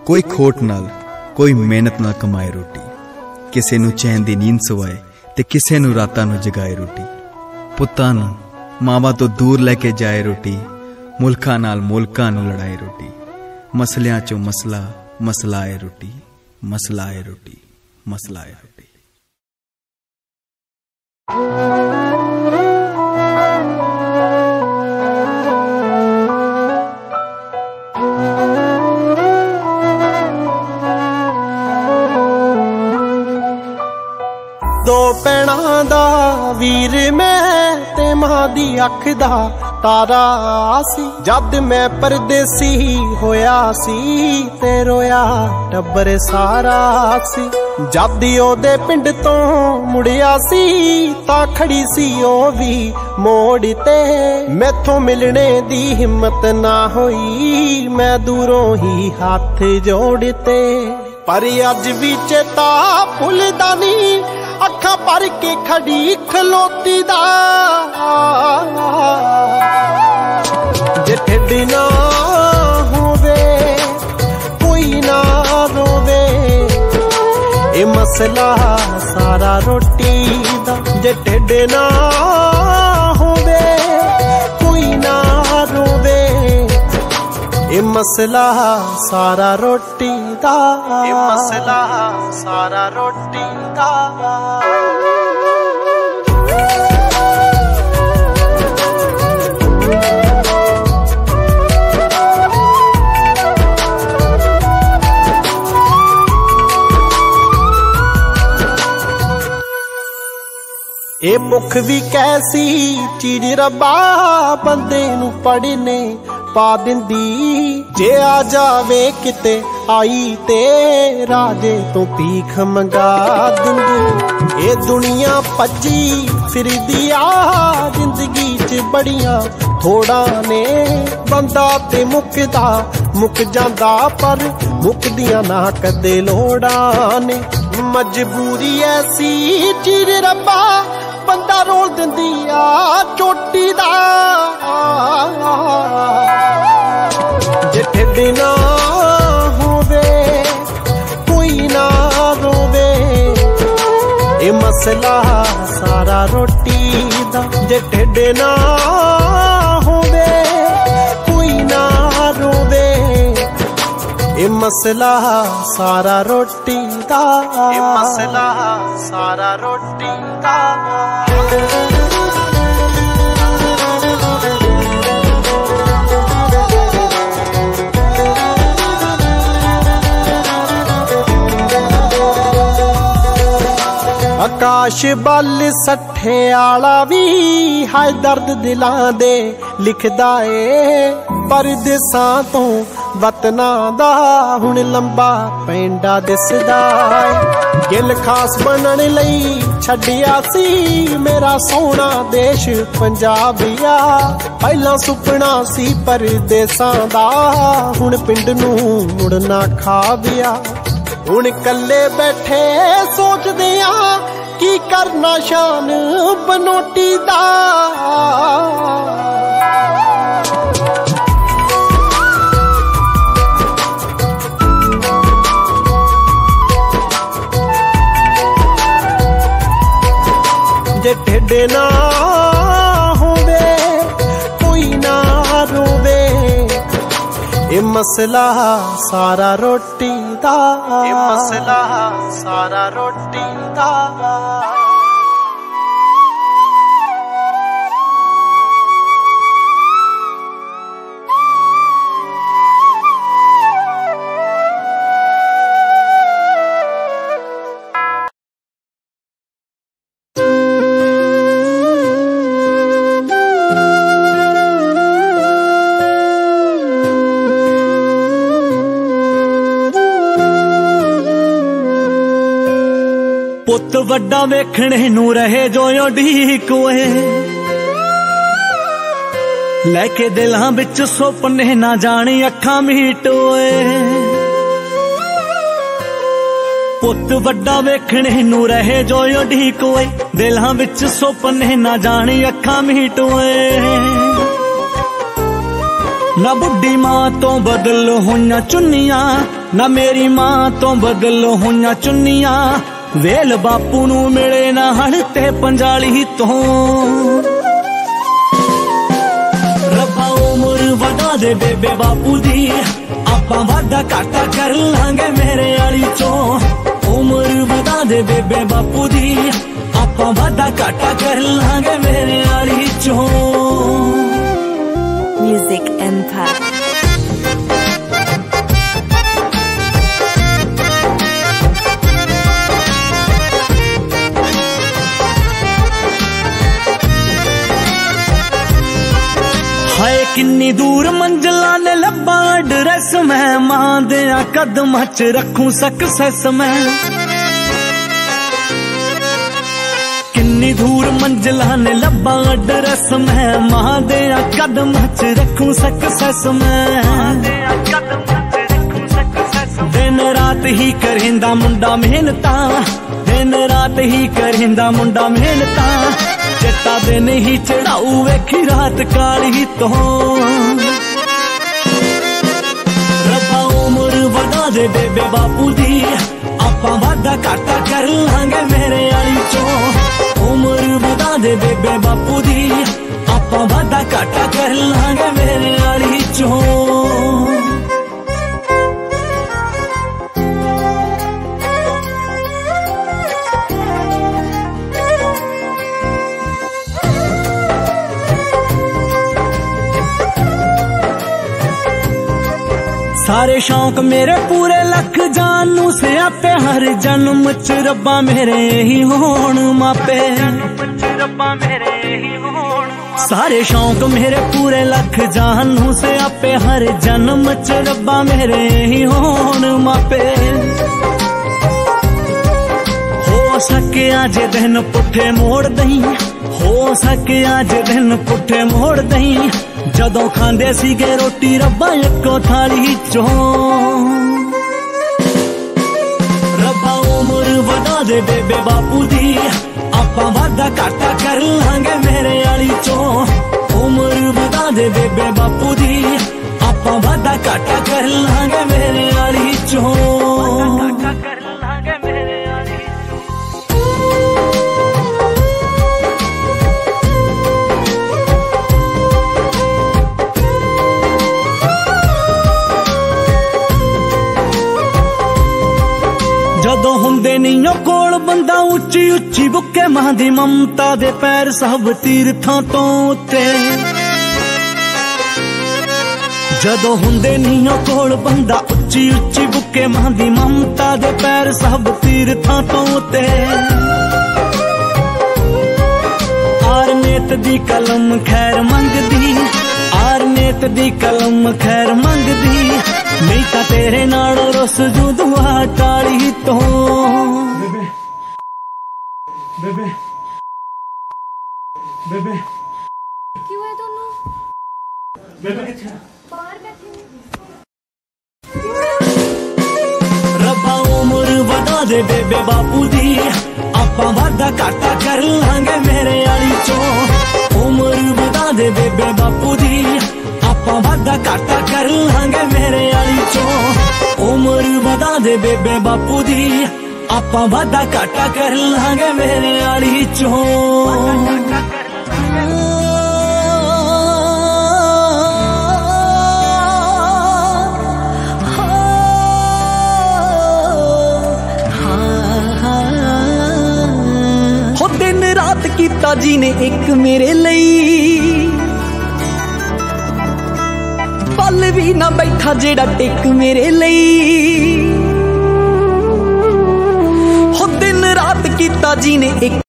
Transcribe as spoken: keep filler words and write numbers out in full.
कोई खोट नाल कोई मेहनत नाल कमाए रोटी, किसे नू चैन दी नींद सवाए ते किसे नू रातां नू जगाए रोटी। पुत्तां नू मावां तो दूर लैके जाए रोटी, मुल्कां नाल मुल्कां नू लड़ाए रोटी। मसलियां चों मसला मसला आए रोटी, मसला आए रोटी, मसला आए रोटी। दो भैणां दा वीर मैं ते मां दी अख दा तारा सी। जद मैं परदेसी होया सी ते रोया टब्बर सारा सी। जद ओदे पिंड तो मुड़िया सी तां खड़ी सी ओ भी मोड़ ते। मैथों मिलने दी हिम्मत ना होई, मैं दूरों ही हाथ जोड़ते। पर अज भी चेता भुलदा नी, अखा भर के खड़ी खलोती दा। जे ढिड ना होवे कोई ना रोवे, ए मसला सारा रोटी दा। जे ढिड ना होवे कोई ना रोवे, ए मसला सारा रोटी दा। ए मसला सारा रोटी दा। ए भुख भी कैसी चीज रब्बा बंदे नू पढ़ने पा दिंदी। जे आ जावे किते आई ते राजे तो भीख मंगा दिंदी। ए दुनिया भज्जी फिरदी आ जिंदगी च बड़ियां थोड़ा ने। बंदा ते मुकदा मुक जांदा पर मुकदियां ना कदे लोड़ा ने। मजबूरी ऐसी चीज रब्बा बंदा रोल दिंदी आ चोटी दा। जे ढिड ना होवे कोई ना रोवे, ए मसला सारा रोटी दा। जे ढिड ना होवे कोई ना रोवे, ए मसला सारा रोटी दा। ए मसला सारा रोटी दा। आकाश बल सट्ठे आला भी हाय दर्द दिलां दे लिखदा ए। परदेसां तो वतना दा हुण लंबा पैंडा दिसदा ए। गिल खास बनन लई छड्डिया सी मेरा सोहना देश पंजाबिया। पहला सुपना सी परदेसां दा, हुण पिंड नू मुड़ना खाबिया। हुण कल्ले बैठे सोचदे आ की करना शान बनोटी दा। जे ढिड ना होवे कोई ना रोवे, ए मसला सारा रोटी दा। ए मसला सारा रोटी दा। पुत वड्डा वेखणे नू रहे जो उडीक ओए, लैके दिलां विच सुपने ना जानी अखां मीट ओए। पुत वड्डा वेखणे नू रहे जो उडीक ओए, दिलां विच सुपने ना जानी अखां मीट ओए। ना बुढ़ी मां तो बदल होइयां चुन्नियां, ना मेरी मां तो बदल होइयां चुन्नियां। वेल बापू नू मिले ना हड़ते पंजाली तो। रब्बा उम्र वधा दे बेबे बापू दी, आपां वादा घाटा कर लांगे मेरे आली चो। उम्र वधा दे बेबे बापू दी, आपां वादा घाटा कर लांगे मेरे आली चो। Music Empire. हाय किन्नी दूर मंजिला ने लब्बा एड्रेस मैं, मां दियां कदमां च रखूं सक्सेस मैं। किन्नी दूर मंजिला ने लब्बा एड्रेस मैं, मां दियां कदमां च रखूं सक्सेस मैं। दिन रात ही करेंदा मुंडा मेहनता, दिन रात ही करेंदा मुंडा मेहनता। चिट्टा दिन ही चढ़ाऊ वेखी रात काली तो। रब्बा उम्र वधा दे बेबे बापू दी, आपां वादा घाटा कर लांगे मेरे आली चो। उम्र वधा दे बेबे बापू दी, आपां वादा घाटा कर लांगे मेरे आली चो। सारे शौक मेरे पूरे लख जानू से आपे, हर जन्म च रब्बा मेरे ही होण मापे। सारे शौक मेरे पूरे लख जानू से आपे, हर जन्म च रब्बा मेरे ही होण मापे। हो सके आज दिन पुठे मोड़ दई, हो सके आज दिन पुठे मोड़ दई। जदों खांदे सीगे रोटी रब्बा इक्को थाली चो। रब्बा उम्र वधा दे बेबे बापू दी, आपां वादा घाटा कर लांगे मेरे आली चो। उम्र वधा दे बेबे बापू दी, आपां वादा घाटा कर लांगे मेरे आली चो। जदों हुंदे नीओ कोल बंदा उच्ची उच्ची बुके, मां दी ममता दे पैर सब तीर्थां तो उत्ते। जदों हुंदे नीओ कोल बंदा उच्ची उच्ची बुके, मां दी ममता दे पैर सब तीर्थां तो उत्ते। आर नेत दी कलम खैर मंगदी, आर नेत दी कलम खैर मंगदी। नहीं ता तेरे नाल रुस जू दुआ टाली तो। बेबे बेबे बेबे क्यों है दोनों? बेबे किथे? बाहर बैठे। रब्बा उम्र वधा दे बेबे बापू दी, आपां वादा घाटा कर लांगे मेरे आली चो। उम्र वधा दे बेबे बापू दी, आपां वादा घाटा कर लांगे मेरे आली चो। उम्र वधा दे बेबे बापू दी, आपां वादा घाटा कर लांगे मेरे आली चो। हो दिन रात कीता जी ने एक मेरे लई, पल भी ना बैठा जेड़ा टिक मेरे लई। हो दिन रात कीता जी ने एक